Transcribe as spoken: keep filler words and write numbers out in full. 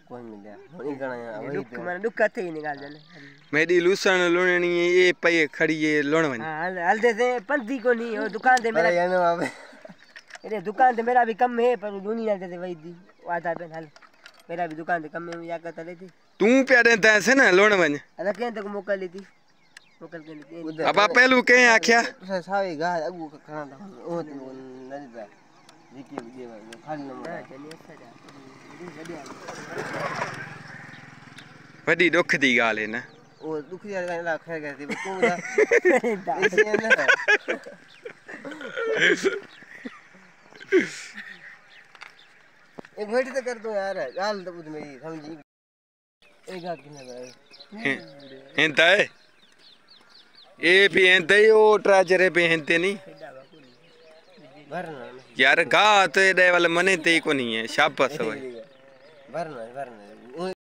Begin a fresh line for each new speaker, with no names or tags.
कोई मिलिया वही गणा वही
दुख मन दुख थे ही निकाल देने
मेरी लूसण लुणनी ये पई खड़ी ये लुण वन
हां हल दे दे पंदी को नहीं वो दुकान दे मेरा
यानो बाबे
अरे दुकान ते मेरा भी कम है पर दूनी हल दे वही दी आधा पे हल मेरा भी दुकान ते कम में या करता लेती
तू पे देता है ना लुण वन
अरे के तक मोकल ली थी मोकल के ली
अब पहलू के आख्या
तुसा सावी गा अगु खाना था ओ नदी पे दिकी ये खाली नंबर
वडी दुख दी गाल है ना
ओ दुख दी गाल ला खैर गई तू बता ऐसे है ना एक वेट तो कर दो यार गाल तो बुझ मेरी समझी एक गाल किने भाई
एंता है ए भी एंता ही ओ ट्राजरे पे एंते नहीं
भरना
यार गा तो दे वाले मने ते को नहीं है शाबाश भाई
भरना भरना